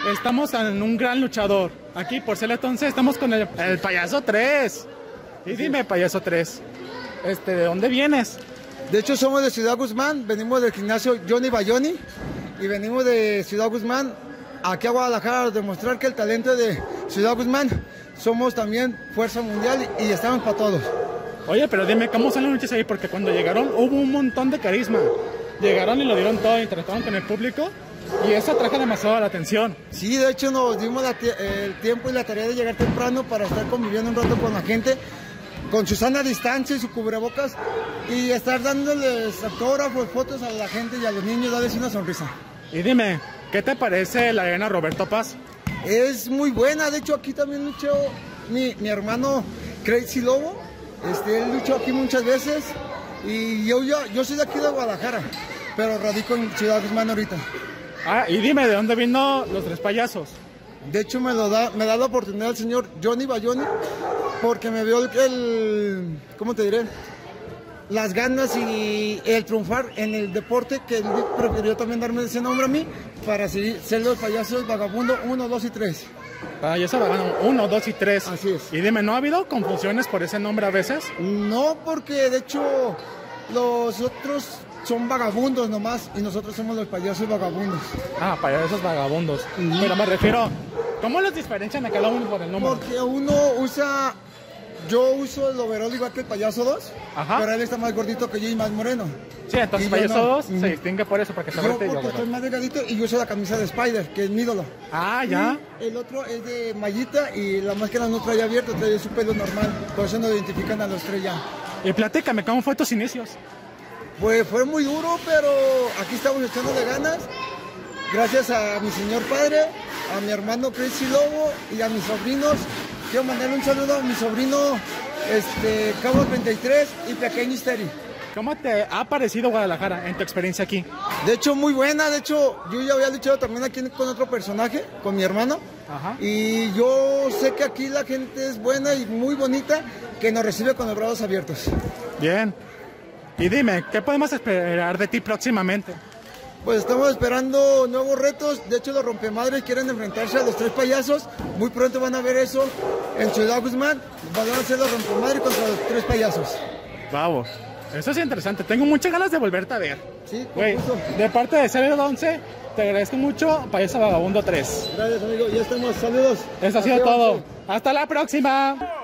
estamos en un gran luchador. Aquí por Celet 11 estamos con el payaso 3. Y dime, payaso 3, ¿de dónde vienes? De hecho, somos de Ciudad Guzmán, venimos del gimnasio Johnny Bayoni y venimos de Ciudad Guzmán aquí a Guadalajara a demostrar que el talento de Ciudad Guzmán somos también fuerza mundial y estamos para todos. Oye, pero dime, ¿cómo son las luchas ahí? Porque cuando llegaron hubo un montón de carisma. Llegaron y lo dieron todo, interactuaron con el público y eso atrajo demasiado la atención. Sí, de hecho nos dimos el tiempo y la tarea de llegar temprano para estar conviviendo un rato con la gente, con su sana distancia y su cubrebocas, y estar dándoles autógrafos, fotos a la gente y a los niños, darles una sonrisa. Y dime, ¿qué te parece la arena Roberto Paz? Es muy buena, de hecho aquí también luchó mi hermano Crazy Lobo, él luchó aquí muchas veces, y yo soy de aquí de Guadalajara, pero radico en Ciudad Guzmán ahorita. Ah, y dime, ¿de dónde vino los tres payasos? De hecho me da la oportunidad el señor Johnny Bayoni, porque me vio ¿cómo te diré? Las ganas y el triunfar en el deporte, que él prefirió también darme ese nombre a mí, para ser los payasos vagabundo 1, 2 y 3. Payaso vagabundo 1, 2 y 3. Así es. Y dime, ¿no ha habido confusiones por ese nombre a veces? No, porque de hecho los otros son vagabundos nomás y nosotros somos los payasos vagabundos. Ah, payasos vagabundos. Pero me refiero, ¿cómo los diferencian a cada uno por el nombre? Porque yo uso el overol igual que el payaso 2, ajá, pero él está más gordito que yo y más moreno. Sí, entonces payaso 2 se distingue por eso, porque está yo porque estoy más delgadito y yo uso la camisa de Spider, que es mi ídolo. Ah, ya. Y el otro es de mallita y la máscara no trae abierto, trae su pelo normal, por eso nos identifican a los tres ya. Y platícame, ¿cómo fue tus inicios? Pues fue muy duro, pero aquí estamos echándole ganas. Gracias a mi señor padre, a mi hermano Crazy Lobo y a mis sobrinos. Quiero mandarle un saludo a mi sobrino Cabo 33 y Pequeño Histeri. ¿Cómo te ha parecido Guadalajara en tu experiencia aquí? De hecho, muy buena. De hecho, yo ya había luchado también aquí con otro personaje, con mi hermano. Ajá. Y yo sé que aquí la gente es buena y muy bonita, que nos recibe con los brazos abiertos. Bien. Y dime, ¿qué podemos esperar de ti próximamente? Pues estamos esperando nuevos retos. De hecho, los rompemadres quieren enfrentarse a los tres payasos. Muy pronto van a ver eso en Ciudad Guzmán. Van a hacer los rompemadres contra los tres payasos. Vamos. Eso es interesante. Tengo muchas ganas de volverte a ver. Sí, güey, de parte de Celet 11, te agradezco mucho, Payaso Vagabundo 3. Gracias, amigo. Ya estamos. Saludos. Eso ha sido todo. Hasta la próxima.